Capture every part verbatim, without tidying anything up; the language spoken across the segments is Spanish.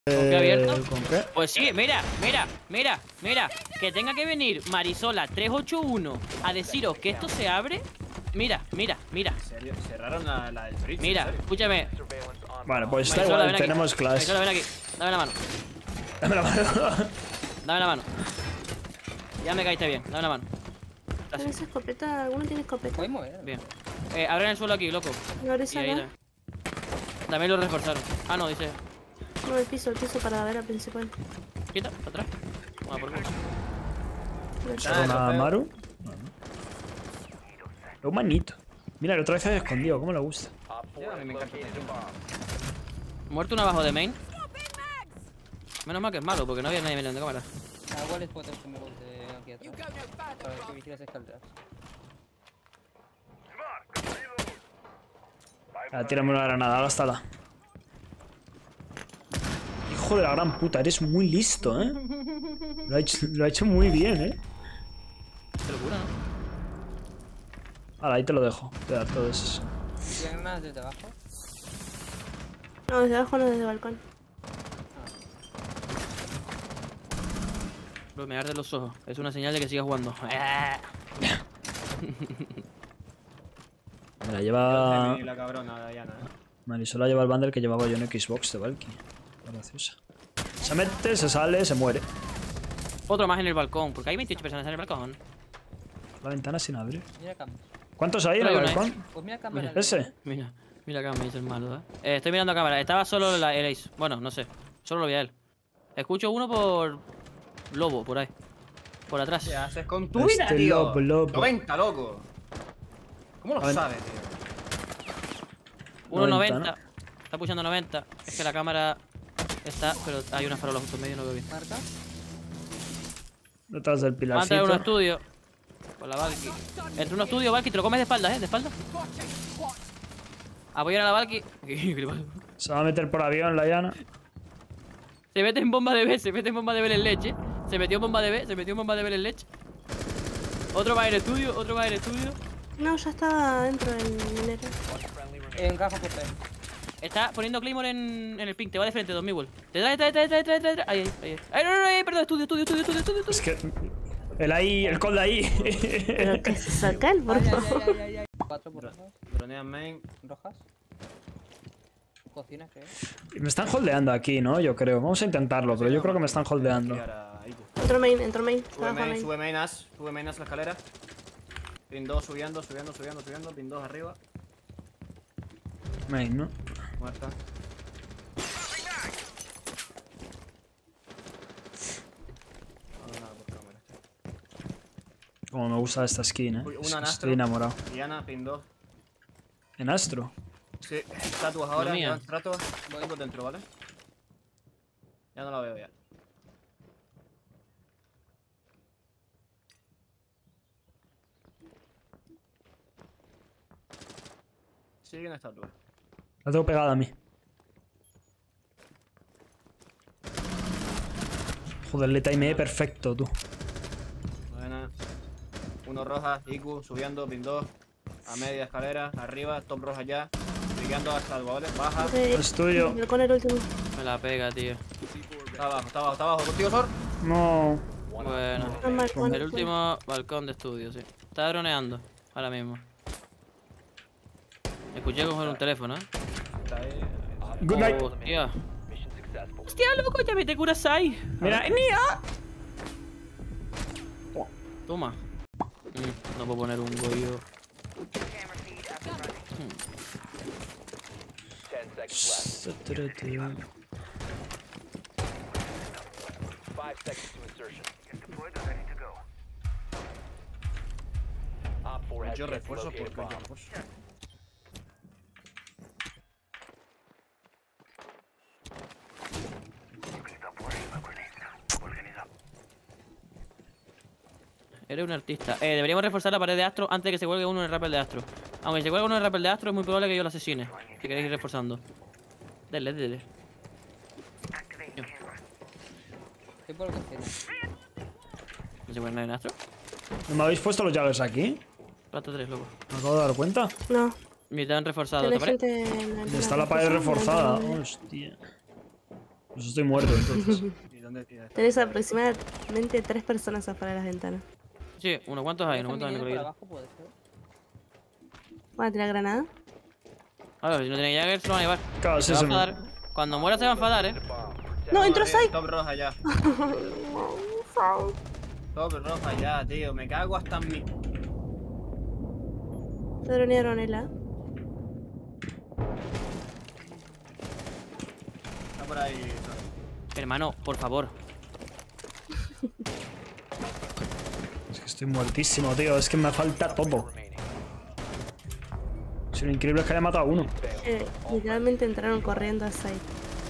¿Con qué abierto? ¿Con qué? Pues sí, mira, mira, mira, mira. Que tenga que venir Marisola tres ocho uno a deciros que esto se abre. Mira, mira, mira. ¿En serio? Cerraron la, la del bridge. Mira, escúchame. Vale, pues está Marisola, igual, ven aquí. tenemos clash. Marisola, ven aquí. Dame la mano. Dame la mano. Dame la mano. Ya me caíste bien, dame la mano. ¿Tienes escopeta? ¿Alguno tiene escopeta? Podéis mover. Bien. Eh, abren el suelo aquí, loco. ¿No Y ahí acá? también lo reforzaron. Ah, no, dice. No, el piso, el piso para ver al principal. Quita, para atrás. Vamos por culo. No, yo- Ah, ¿Una eso Maru? Un manito. Mira, el otra vez se ha escondido, ¿cómo le gusta? Ya, a mí me encanta. Muerto uno abajo de main. Menos mal que es malo, porque no había nadie mirando cámara. Ah, ¿cuál es cuatro conmigo de aquí atrás? Para ver que vigilas escaleras. Ah, tírame una granada, gástala. Hijo de la gran puta, eres muy listo, ¿eh? Lo ha hecho, lo ha hecho muy bien, ¿eh? Qué locura, ¿no? Ahora, ahí te lo dejo. Te da todo eso. ¿Tienen más desde abajo? No, desde abajo no, desde el balcón. Bro, me arde los ojos. Es una señal de que siga jugando. Me la lleva... Y la cabrona, Diana, eh. Marisola lleva el bundle que llevaba yo en Xbox de Valky. Graciosa. Se mete, se sale, se muere. Otro más en el balcón, porque hay veintiocho personas en el balcón. La ventana sin abrir. Mira cámara. ¿Cuántos hay en Pero el hay una, balcón? Pues mira cámara. ¿Ese? Mira, mira acá me dice el malo, ¿eh? Eh, Estoy mirando a cámara. Estaba solo la, el Ace. Bueno, no sé. Solo lo vi a él. Escucho uno por... Lobo, por ahí. Por atrás. ¿Qué haces con tu vida, Este tío? lobo, lobo. noventa, loco. ¿Cómo lo A ver. sabes, tío? uno noventa, noventa. Está pushando noventa. Es que la cámara está... Pero hay una farola justo en medio, no veo bien. Marca. Detrás del Va a entrar pilarcito. un estudio. Con la Valky. Entre un estudio, Valky, te lo comes de espalda, ¿eh? De espalda. Apoyar a la Valky. Se va a meter por avión la llana. Se mete en bomba de B, se mete en bomba de B en leche. Se metió en bomba de B, se metió en bomba de B en leche. Otro va en estudio, otro va en estudio. No, ya está dentro del minero. Encajo por P. Está poniendo Claymore en, en el ping, te va de frente, dos mil wall. Detrás, detrás, detrás, detrás, detrás. Ahí, ahí, ahí. Ay, no, no, no, ahí, perdón, estudio, estudio, estudio, estudio, estudio. Es que... El ahí, el cold ahí. Pero que se saca el por Ay, ay, favor. ay, ay, ay. Cuatro por rojas. Dronean main. Rojas. Cocina, creo. Me están holdeando aquí, ¿no? Yo creo. Vamos a intentarlo, pero yo creo que me están holdeando. Y ahora, Iku. Entró main, entró main. Sube Abajo main, main. sube main as. Sube main as la escalera. Pin dos subiendo, subiendo, subiendo, subiendo. Pin dos arriba. Main, ¿no? Muerta. No, nada por cámara. Como me gusta esta skin, ¿eh? Uy, una Es que en Astro. estoy enamorado. Diana, pin dos. ¿En Astro? Sí, estatuas ahora, mía. ya estatuas. Voy por dentro, ¿vale? Ya no la veo ya. Sigue una estatua. La tengo pegada a mí. Joder, le timeé perfecto, tú. Buena. Uno roja, Iku, subiendo, pin dos. A media escalera, arriba, top roja ya. Brillando hasta el ¿vale? Baja. Eh, Es tuyo. el balcón el último. Me la pega, tío. Está abajo, está abajo, está abajo. ¿Contigo, Sor? No. Bueno. Ah, balcón. El último balcón de estudio, sí. Está droneando ahora mismo. Escuché coger un teléfono, ¿eh? Está ahí. Good night. Hostia. Hostia, loco, ya me te curas ahí. Mira, ¡Nia! Toma. Mm, no puedo poner un goyo. Yo refuerzo porque yo refuerzo. Eres un artista. Eh, deberíamos reforzar la pared de Astro antes de que se cuelgue uno en el rappel de Astro. Aunque se cuelgue uno en el rappel de Astro, es muy probable que yo lo asesine. Si queréis ir reforzando. Dele, dele. ¿Qué por cocina? ¿No se cuelga nadie en Astro? ¿No me habéis puesto los llaves aquí? Plata tres, loco. Me acabo de dar cuenta. No, Mitad han reforzado, ¿te tiene parece? gente en la Está la pared piso, reforzada. en la- Hostia. Pues estoy muerto entonces. ¿Y dónde tira? Tenés aproximadamente tres personas afuera de las ventanas. Sí, unos cuantos hay, unos Están cuantos hay, viniendo por Nicolito. abajo, puede ser. ¿Van a tirar granada? A ver, si no tiene Jagger, se lo van a llevar. Claro, Se sí, va a se me... enfadar. Cuando muera se va a enfadar, eh. No, entró Sai. Top roja ya. Top roja ya, tío. Me cago hasta en mi. Se dronearon Ela. Está por ahí. Hermano, por favor. Es que estoy muertísimo, tío. Es que me falta todo. Si lo increíble es que haya matado a uno. Eh, literalmente entraron corriendo a Sai.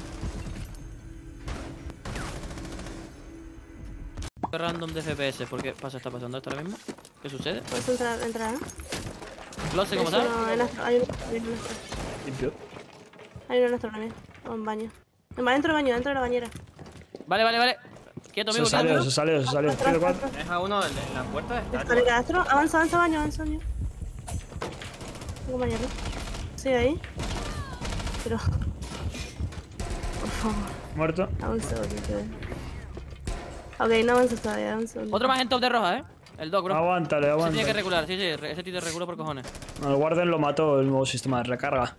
Random de F P S, ¿por qué pasa? ¿Está pasando esto ahora mismo? ¿Qué sucede? ¿Puedes entrar? entrar ¿eh? Close, ¿cómo Hay está? uno en astro, hay uno, hay uno en astro. Limpio. Hay uno en astro también. O en baño. Va dentro del baño, dentro de la bañera. Vale, vale, vale. Quieto, Se amigo, salió, quieto. se salió, se salió. Atrás, Tiro atrás, cuatro. atrás. Deja uno en en la puerta. Está Escalera de astro. Avanza, avanza baño, avanza baño. Tengo bañero. Sigue ahí. Pero... Por favor, Muerto. dame un segundito. Ok, no avances todavía, dame un segundo. Otro más en top de roja, eh. El Doc, bro. Aguántale, Ese tiene que aguántale. recular, sí, sí, re- ese tío recula por cojones. El Warden lo mató el nuevo sistema de recarga.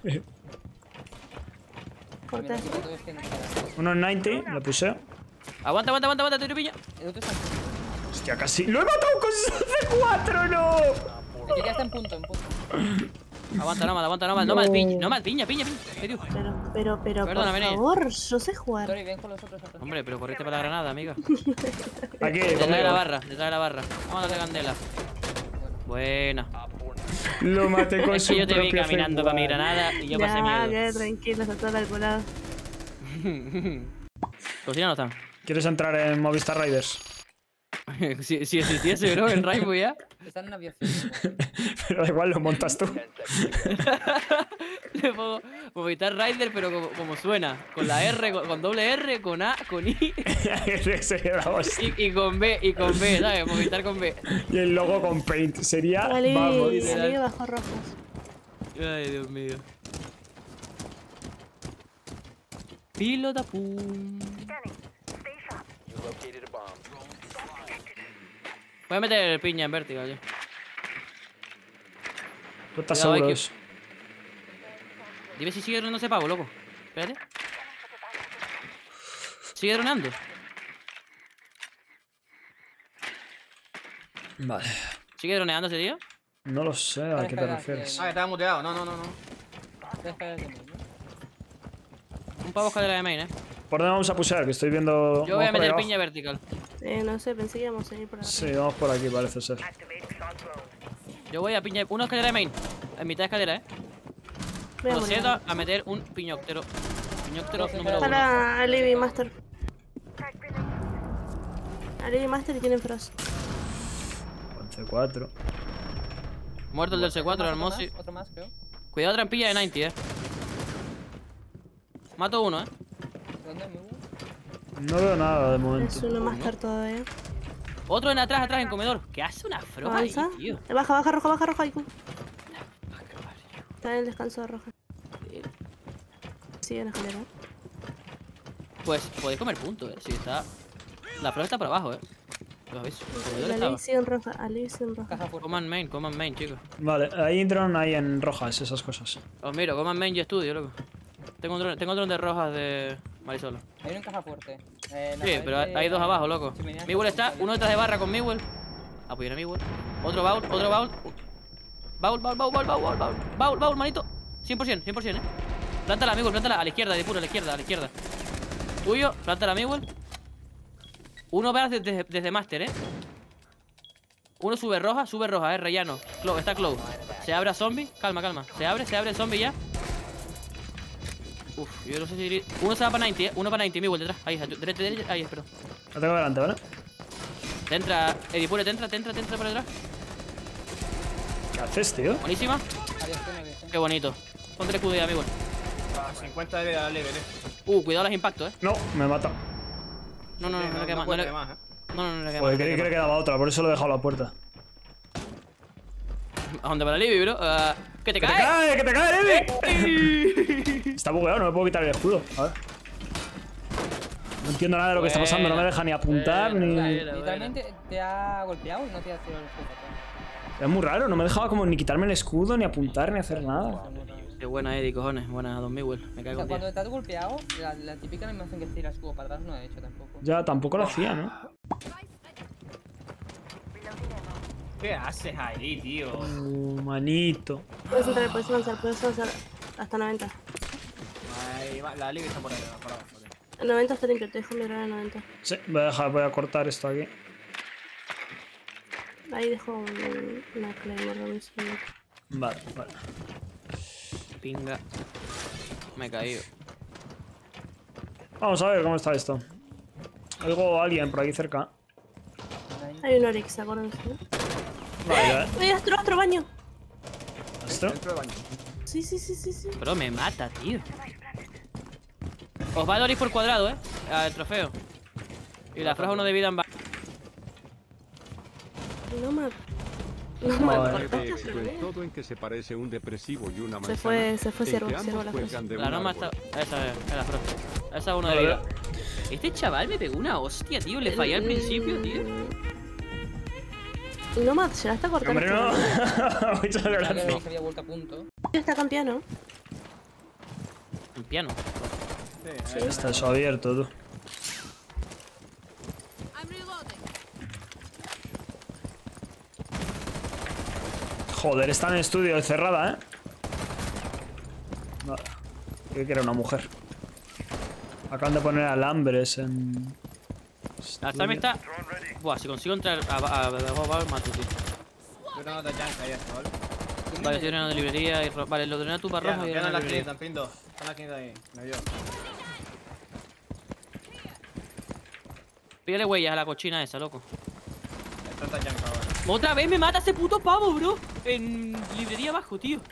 Corta. Mira, aquí todo es que no queda. Uno en noventa, lo puseo. Aguanta, aguanta, aguanta, aguanta, tiro piña. El otro está en punto. Hostia, casi. ¡Lo he matado con C cuatro, no! El que ya está en punto, en punto. Aguanta, no mal, aguanta, no mal, no mal, piña, no mal, piña, piña, piña. Ay, Dios. Pero, pero, pero, Perdona, por vení. favor, yo sé jugar. Sorry, ven con los otros atrás. Hombre, pero corriste para la granada, amiga. Aquí, Detrás de la conmigo. barra, detrás de la barra. Vamos a darle candela. Buena. Lo maté con Es su que yo te vi propio caminando C para mi cuatro. granada y yo pasé Ya, miedo. quédate tranquilo, está todo calculado. Cocina no están. ¿Quieres entrar en Movistar Riders? si, si existiese, bro, en Rainbow ya. Están en aviación. Pero da igual, lo montas tú. Le pongo Movistar Rider, pero como, como suena. Con la R, con, con doble R, con A, con I Ese sería la hostia. y, y con B, y con B, ¿sabes? Movistar con B. Y el logo con Paint. Sería. Ali, Vamos. Ali bajo rojos. Ay, Dios mío. Pilota pum. Voy a meter el piña en vertical ya. ¿Tú estás Cuidado, seguro de hay que- eso? Dime si sigue dronando ese pavo, loco. Espérate. Sigue dronando. Vale. ¿Sigue droneando ese tío? No lo sé, ¿a qué te Espera, refieres? que- Ah, que estaba muteado. No, no, no, no. Deja de mí, ¿no? Un pavo escalera de main, eh. ¿Por dónde vamos a pusear? Que estoy viendo. Yo voy a vamos por ahí meter abajo. piña vertical. Eh, no sé, pensé que íbamos a ir por acá. Sí, vamos por aquí, parece ser. Yo voy a piña. Una escalera de main. En mitad de escalera, eh. Voy a morir. Proceda a meter un piñóctero. Piñóctero número uno. Para Alibi Master. Alibi Master y tienen Frost. Con C cuatro. Muerto el del C cuatro, el Otro más, Mosi. Otro más, creo. Cuidado, trampilla de noventa, eh. Mato uno, eh. ¿Dónde me hubo? No veo nada de Es momento. uno Master todavía. Otro en atrás, atrás, en comedor. ¿Qué hace una froma ahí, Avanza. tío? Eh, Baja, baja, roja, baja, roja. Iku. Está en el descanso de roja. Sigue en la escalera. Pues podéis comer puntos, eh. Si está. La flor está por abajo, eh. Lo habéis. ¿Dónde La estaba? Alibi sigue en roja. Alibi sigue en roja. Caja fuerte. Coman main, coman main, chicos. Vale, ahí entran ahí en rojas esas cosas. Os miro, coman main y estudio, loco. Tengo un dron, tengo un dron de rojas de Marisolo. Hay uno en caja fuerte. Eh, la Sí, pared pero hay, de- hay dos abajo, loco. chimenea Miguel está, frontal. uno detrás de barra con Miguel. Apoyan a Miguel. Otro baul, otro baul. Baul, baul, baul, baul, baul, baul, baul, baul, baul, manito. cien por ciento, cien por ciento, eh. Plántala, Miguel, plántala. A la izquierda, de puro, a la izquierda, a la izquierda. Tuyo, plántala, Miguel. Uno va desde, desde, desde Master, eh. Uno sube roja, sube roja, eh, rellano. Clo- está Clow. Se abre a zombie. Calma, calma. Se abre, se abre el zombie ya. Uf, yo no sé si iría- uno se va para noventa, eh. Uno para noventa, Miguel detrás. Ahí, derecha, derecha. Ahí, espero. Lo tengo delante, ¿vale? Te entra, Edipure, te entra, te entra, te entra por detrás. ¿Qué haces, tío? Buenísima. Aviación, aviación. Qué bonito. Ponte el escudo ya, amigo. A cincuenta de vida, dale, vele. Uh, cuidado los impactos, eh. No, me mata. No, no, no, no, le queda más. No, cuenta le... de más, eh. no, no, no le queda Joder, más. no creí le que le queda quedaba otra, por eso lo he dejado a la puerta. más. ¿A dónde para Libby, bro? Ah, ¿Que te ¡Que te cae? cae! ¡Que te cae, Levi! Está bugueado, no me puedo quitar el escudo. A ver. No entiendo nada de lo que está pasando, no me deja ni apuntar Buena, ni. buena. Literalmente te ha golpeado y no te ha tirado el escudo para Es muy raro, no me dejaba como ni quitarme el escudo, ni apuntar, ni hacer nada. atrás. Qué buena, Eddie, cojones. Buena, Don Miguel. Me O cago sea, en cuando diez. te has golpeado, la, la típica animación que tira el escudo para atrás no he hecho tampoco. Ya, tampoco lo hacía, ¿no? ¿Qué haces ahí, tío? Oh, manito. Puedes entrar, puedes avanzar, puedes avanzar. Hasta noventa. Ahí va, la liga está por ahí, por abajo. ok. El noventa está limpio, te dejo mirar el noventa. Sí, voy a, dejar, voy a cortar esto aquí. Ahí dejo un, una claymore de un segundo. Vale, vale. Pinga. Me he caído. Vamos a ver cómo está esto. Oigo a alguien por aquí cerca. Hay un Oryx, acuérdense. Vale, ¡Ay, astro, astro, baño! ¿esto? Dentro del baño. Sí, sí, sí, sí, sí. Bro, me mata, tío. Os va a Doris por cuadrado, eh. Al trofeo. Y la franja uno de vida en ba... No me... No me Vale. cortaste, de éxito pero- en todo en que se parece un depresivo y una manzana. Se fue, se fue en ciervo, que ambos ciervo la cosa. cuelgan de La un norma árbol. está... Esa es, es la franja. Esa es uno de Vale. vida. Este chaval me pegó una hostia, tío. Le fallé al principio, tío. No me llegaste a cortar. Hombre, esto, no. ¿no? Muchas Ya que gracias. no se había vuelto a punto. Está campeano. Un piano. Sí, ahí Está eso abierto, tú. Joder, está en estudio cerrada, ¿eh? Vale. Creí que era una mujer. Acaban de poner alambres en... La Sam está... Buah, si consigo entrar a... a, a, a, mato, tío. Yo tengo otra chance ahí, esto, ¿vale? Vale, estoy drenando de librería y... ro- Vale, lo drena tú para Ya, rojo y quedan drena las librería. quinientas, pin dos. Están las quinientas ahí, me vio. Pídale huellas a la cochina esa, loco. Hay treinta chance ahora. Otra vez me mata ese puto pavo, bro. En librería abajo, tío.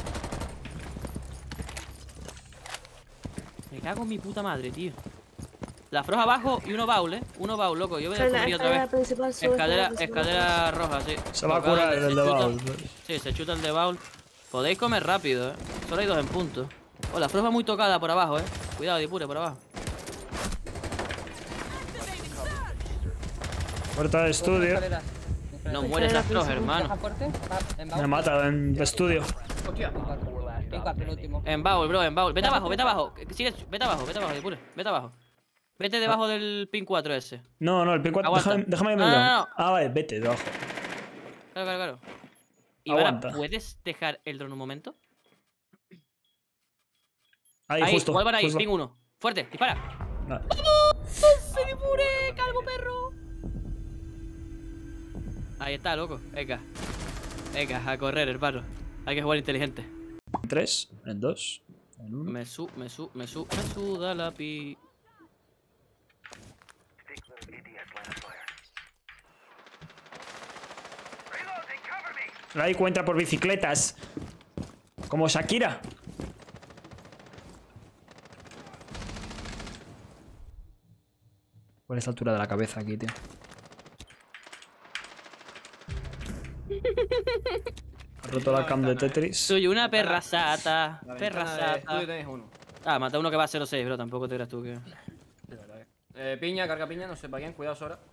Me cago en mi puta madre, tío. La froja abajo y uno baúl, eh. Uno baúl, loco. Yo voy a Pero la descubrir otra escalera vez. principal sube, Escalera, principal escalera roja, sí. Se va a Tocado, curar se el de chuta- baúl. Sí, se chuta el de baúl. Podéis comer rápido, eh. Solo hay dos en punto. Oh, la froja muy tocada por abajo, eh. Cuidado, Dipure, por abajo. Puerta de estudio. Escaleras. No mueres las frojas, Deja hermano. fuerte. Va, en Me baúl. mata en estudio. Hostia. En cuatro. En cuatro, el último. En baúl, bro, en baúl. Vete abajo, vete abajo. Que- que Sigue, vete abajo, vete abajo, Dipure. Vete abajo. Vete debajo del pin cuatro ese. No, no, el P cuatro. Aguanta. Déjame, déjame No, verlo. no, no. Ah, vale, vete debajo. Claro, claro, claro. Ivana, Aguanta. ¿puedes dejar el dron un momento? Ahí, Ahí, justo. igual van ahí, justo. ping uno. Fuerte, dispara. Vale. ¡Se Dipure, calvo perro! Ahí está, loco. Venga. Venga, a correr, hermano. Hay que jugar inteligente. En tres, en dos, en uno. Me su, me su, me su, me suda la pi. Ahí cuenta por bicicletas. Como Shakira. ¿Cuál es la altura de la cabeza aquí, tío? Ha roto la cam de Tetris. Soy una perra sata. La Perra ventana de estudio sata. tenéis uno. Ah, mata uno que va a cero seis, bro. Tampoco te creas tú que. Sí, verdad que- Eh, piña, carga piña, no sé para quién, cuidado Sora.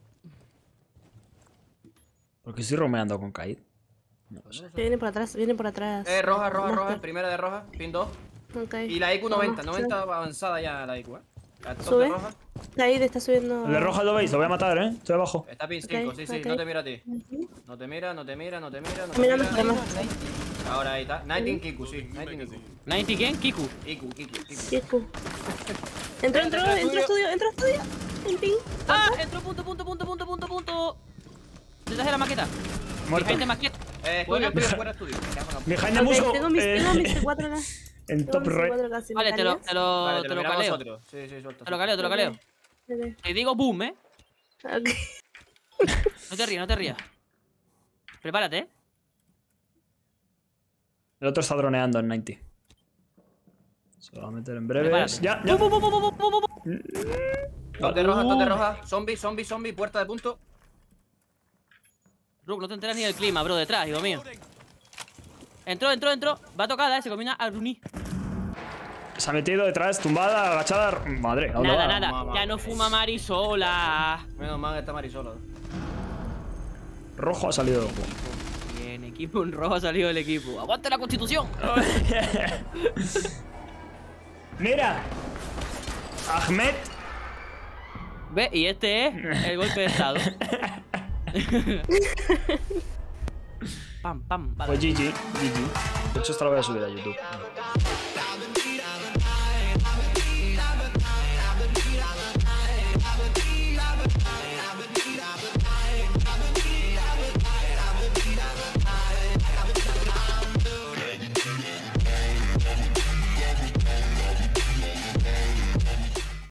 ¿Por qué estoy romeando con Kaid? No lo sé. Viene por atrás, viene por atrás. Eh, roja, roja, roja, Monster. primera de roja, pin dos. Ok. Y la I Q noventa, Vamos, noventa avanzada ya la I Q, eh. La top Sube. de roja. Ahí está subiendo. El de roja lo veis, lo voy a matar, ¿eh? Estoy abajo. Está pin Ok, cinco, sí, sí, ok. no te mira a ti. Ujú. No te mira, no te mira, no te mira, no te Mira, mira. no tenemos. Ahora ahí está. diecinueve Kiku, sí, diecinueve Kiku. ¿noventa quién? Kiku. Kiku, Kiku, Kiku. Kiku. Entró, entró, Entra, entró estudio, entró estudio. En ping. ¡Ah! Entró punto, punto, punto, punto, punto, punto. Detrás de la maqueta. Muerto. Behind the maqueta. Eh, Bueno. estudio, estudio, fuera estudio. Me cago en la puta. Behind the Ok, muso. tengo mis, eh, tengo mis C cuatro acá. en Tengo top mis C right. cuatro casi. Vale, te lo, te lo, Vale, te te lo lo miramos caleo. otro. Sí, sí, suelta. Te lo caleo, te lo caleo. Ok. Te digo boom, eh. Ok. No te rías, no te rías. Prepárate, eh. El otro está droneando en noventa. Se lo va a meter en breves. Prepárate. Ya, ya. Bum, bum, bum, bum, bum, bum, bum. Top de roja, top de roja. Zombie, zombie, zombie, puerta de punto. Rook, no te enteras ni del clima, bro, detrás, hijo mío. Entró, entró, entró. Va tocada, eh. Se combina a Runi. Se ha metido detrás, tumbada, agachada. Madre, ¿a dónde Nada, va? nada. Mamá, Ya no fuma Marisola. Menos mal que está Marisola. Rojo ha salido del juego. Bien, equipo en rojo ha salido del equipo. ¡Aguante la constitución! Mira. Ahmed. Ve, y este es el golpe de estado. Pam, pam, vale. Pues G G, G G. De hecho, esta la voy a subir a YouTube.